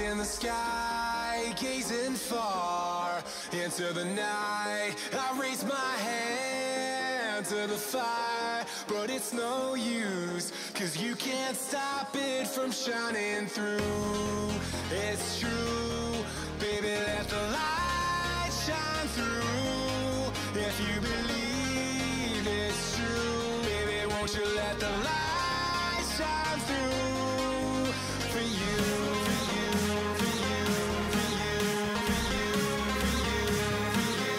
in the sky, gazing far into the night. I raise my hand to the fire, but it's no use, 'cause you can't stop it from shining through. It's true, baby, let the light shine through. If you believe it's true, baby, won't you let the light shine through for you, for you, for you, for you, for you, for you, for you,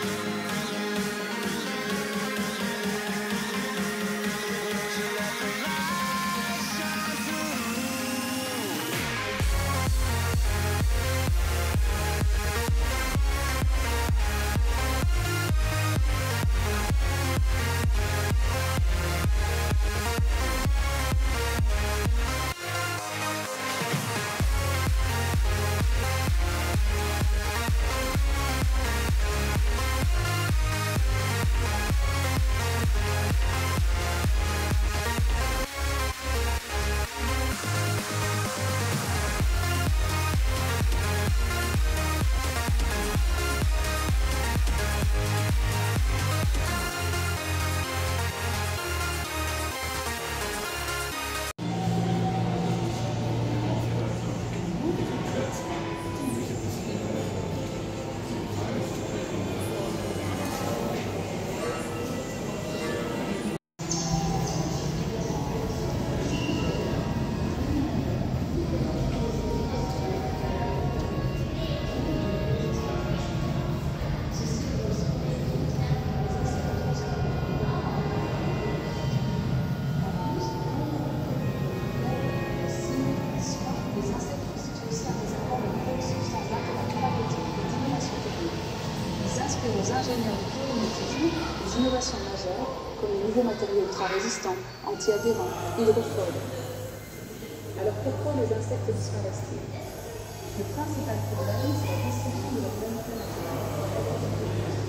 won't you let the light shine through? Aux ingénieurs de géométrie des innovations majeures comme les nouveaux matériaux ultra-résistants, anti-adhérents, hydrophobes. Alors pourquoi les insectes disparaissent-ils? Le principal problème, c'est la destruction de leur habitat naturel.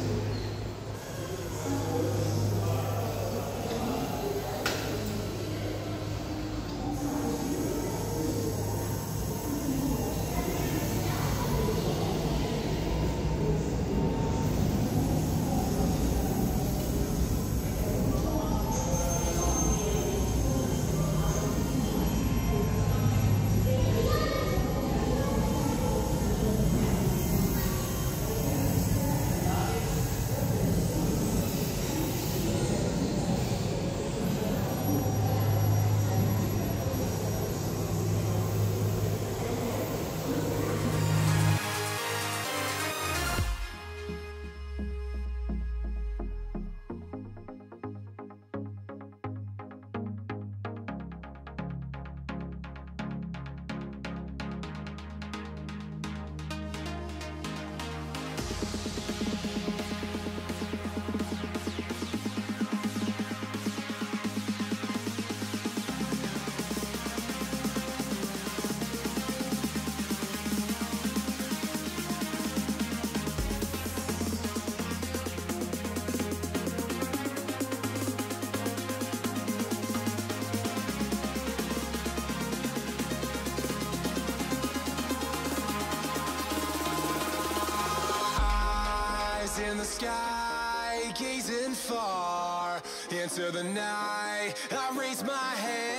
In the sky, gazing far into the night. I raise my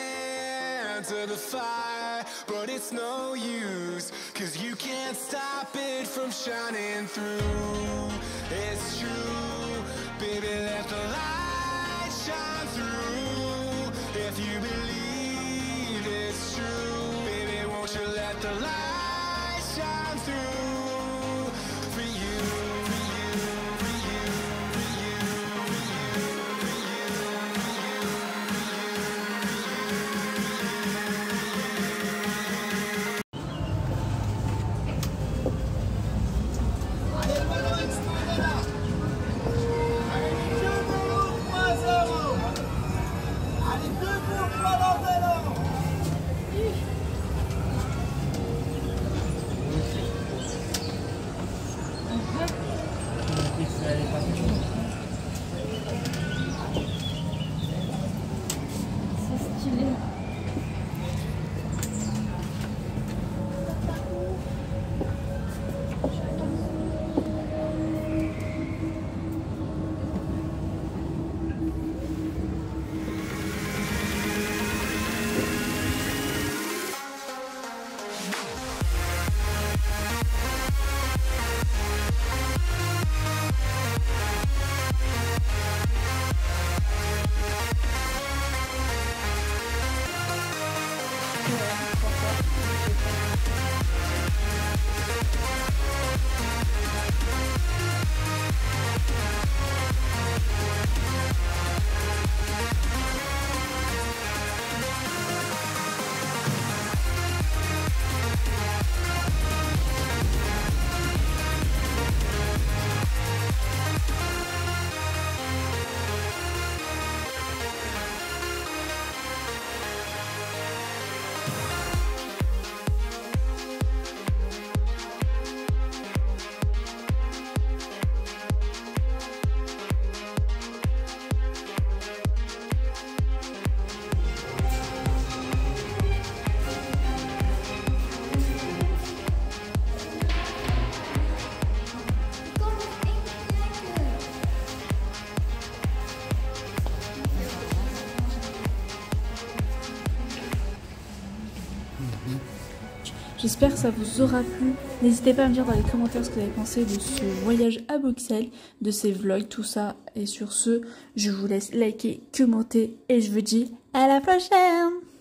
hand to the fire, but it's no use, 'cause you can't stop it from shining through. It's true, baby, let the light shine through. If you believe it's true, baby, won't you let the light shine through for you, for you, for you, for you, for you, for you, for you, Allez, le ballon explose là. Allez, 3-0. Allez, 2 pour le ballon, vélo. J'espère que ça vous aura plu. N'hésitez pas à me dire dans les commentaires ce que vous avez pensé de ce voyage à Bruxelles, de ces vlogs, tout ça. Et sur ce, je vous laisse liker, commenter et je vous dis à la prochaine!